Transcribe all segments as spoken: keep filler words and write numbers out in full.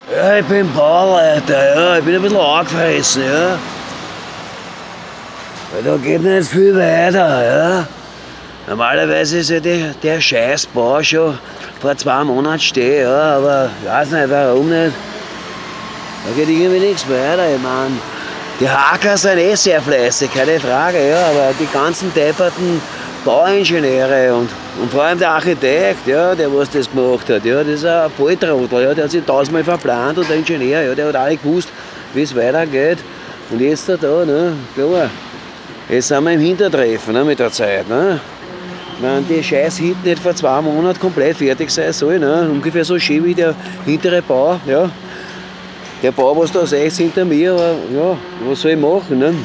Ja, ich bin Bauleiter, ja, ich bin ein bisschen angefressen, ja. Weil da geht nicht viel weiter, ja. Normalerweise ist ja der, der scheiß Bau schon vor zwei Monaten stehen, ja, aber ich weiß nicht warum nicht. Da geht irgendwie nichts weiter, ich meine. Die Hacker sind eh sehr fleißig, keine Frage, ja, aber die ganzen depperten Bauingenieure und, und vor allem der Architekt, ja, der was das gemacht hat, ja, das ist ein Volltrottel, ja, der hat sich tausendmal verplant und der Ingenieur, ja, der hat auch nicht gewusst, wie es weitergeht. Und jetzt da, ne, klar, jetzt sind wir im Hintertreffen, ne, mit der Zeit. Ne. Wenn die scheiß Hit nicht vor zwei Monaten komplett fertig sein soll, ne, ungefähr so schön wie der hintere Bau, ja. Der Bau, was da seht hinter mir, aber ja, was soll ich machen? Ne?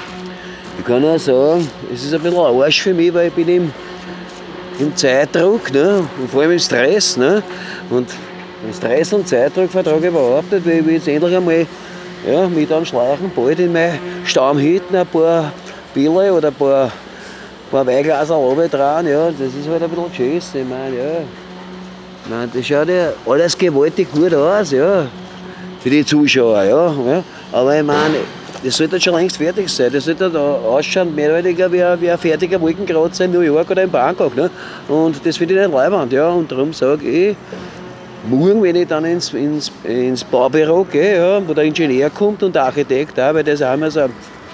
Ich kann auch sagen, es ist ein bisschen ein Arsch für mich, weil ich bin im, im Zeitdruck, ne? Und vor allem im Stress. Ne? Und den Stress und Zeitdruck vertrage ich überhaupt nicht, weil ich will jetzt endlich einmal ja, mit einem Schleichen bald in meine Stammhütten ein paar Bille oder ein paar, paar Weinglaser runter dran. Ja, das ist halt ein bisschen Tschüss. Ich meine, ja. Ich meine, das schaut ja alles gewaltig gut aus. Ja. Für die Zuschauer, ja, ja. Aber ich meine, das sollte schon längst fertig sein. Das sollte da ausschauen, mehr oder weniger wie ein, wie ein fertiger Wolkenkratzer in New York oder in Bangkok. Ne? Und das finde ich nicht leibend, ja. Und darum sage ich, morgen, wenn ich dann ins, ins, ins Baubüro gehe, ja, wo der Ingenieur kommt und der Architekt auch, weil das ist auch immer so,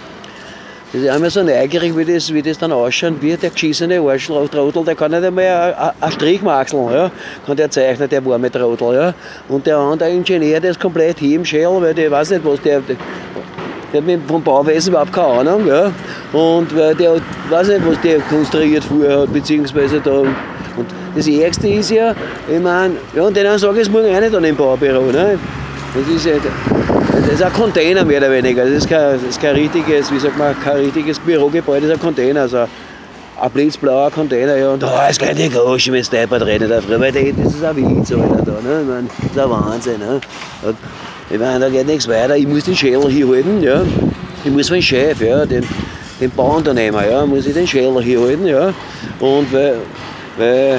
das ist immer so neugierig, wie das, wie das dann ausschauen wird. Der geschissene Arschtrottel, der kann nicht einmal einen Strich maxeln, ja. Kann der zeichnen, der warme Trottel, ja. Und der andere Ingenieur, der ist komplett hier im Schädel, weil der weiß nicht, was der, der, der hat vom Bauwesen überhaupt keine Ahnung, ja. Und weil der weiß nicht, was der konstruiert vorher hat, beziehungsweise da. Und das Ärgste ist ja, ich meine, ja, und denen sage ich es morgen auch nicht an im Baubüro, ne. Das ist ja, das ist ein Container mehr oder weniger. Das ist kein, das ist kein richtiges, wie sagt man, kein richtiges Bürogebäude, das ist ein Container. Also ein blitzblauer Container. Ja. Und da ist gleich die Groschen, wenn es deppert redet da früher. Weil das ist ein Witz, Alter, da. Ne? Ich meine, das ist ein Wahnsinn. Ne? Ich meine, da geht nichts weiter. Ich muss den Schädel hier halten. Ja. Ich muss für den Chef, ja, den, den Bauunternehmer, ja, muss ich den Schädel hier halten. Ja. Und weil, weil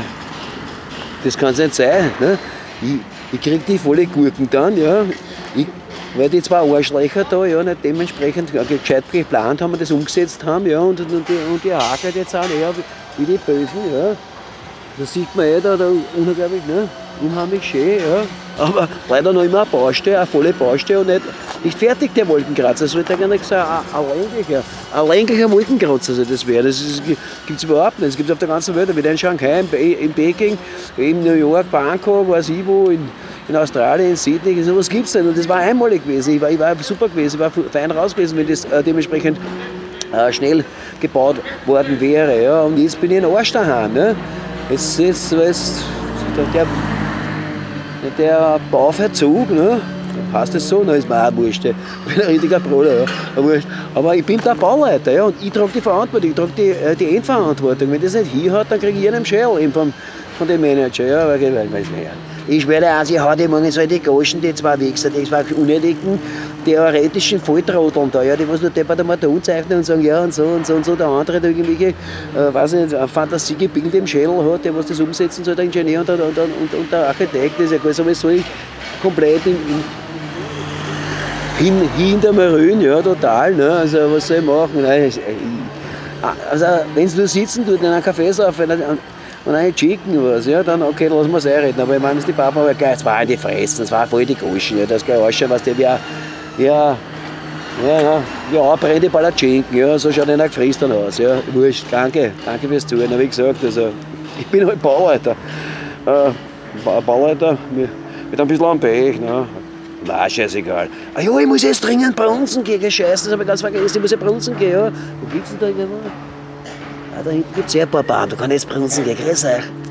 das kann es nicht sein. Ne? Ich, ich kriege die volle Gurken dann, ja. Ich, weil die zwei Arschlöcher da ja, nicht dementsprechend gescheit geplant haben und das umgesetzt haben, ja, und, und, und, die, und die Haker jetzt auch, ja, wie die Bösen, ja. Da sieht man eh da, da unglaublich, ne, unheimlich schön, ja. Aber leider noch immer eine Baustelle, eine volle Baustelle und nicht, nicht fertig, der Wolkenkratzer. Es sollte eigentlich so ein, ein länglicher, ein länglicher Wolkenkratzer also das wäre. Das gibt es überhaupt nicht. Das gibt es auf der ganzen Welt. Wieder in Shanghai, in, in Peking, in New York, Bangkok, weiß ich wo, in, in Australien, in Sydney. Sowas gibt es nicht. Und das war einmalig gewesen. Ich war, ich war super gewesen, ich war fein raus gewesen, wenn das äh, dementsprechend äh, schnell gebaut worden wäre. Ja. Und jetzt bin ich in Arsch daheim. Ne? Jetzt, jetzt, jetzt der, der Bauverzug, ne? Heißt das so? Nein, ist mir auch wurscht. Ich bin ein richtiger Bruder. Ja. Aber ich bin der Bauleiter, ja, und ich trage die Verantwortung, ich trage die, die Endverantwortung. Wenn das nicht hier hat, dann kriege ich einen Schädel von, von dem Manager. Ja, weil, weil, weil, ich werde also, ich hau die morgen so die Goschen, die zwei Wichser, die zwei unnötigen, theoretischen Volltrotteln da, ja, die was nur deppert einmal da zeichnen und sagen, ja und so und so und so. Der andere, der irgendwelche, äh, weiß nicht, eine Fantasiegebilde im Schädel hat, der was das umsetzen soll, der Ingenieur und der, und, und, und der Architekt, das ist ja alles aber so komplett in, in Hin, hinter mir rühren, ja, total, ne? Also was soll ich machen? Nein, ich, also wenn es nur sitzen tut, in einem Café saufen und einen Chicken was, ja, dann okay, lassen wir es einreden. Aber ich meine, die Papa war geil, es war in die Fressen, es war voll die Goschen, ja, das kann ausschauen, was der wie ein, ja, ja, ja, ja, brennende Palatschinken, ja, so schaut einer gefrisst dann aus, ja, wurscht, danke, danke fürs Zuhören, wie gesagt, also, ich bin halt Bauleiter, äh, Bauleiter mit, mit ein bisschen am Pech, ne? Na, scheißegal. Ah ja, ich muss jetzt dringend brunzen gehen, scheiße, das habe ich ganz vergessen, ich muss ja brunzen gehen, ja. Wo gibt's denn da irgendwo? Ah, da hinten gibt's ja ein paar Bahnen, da kann ich jetzt brunzen gehen, grüß euch.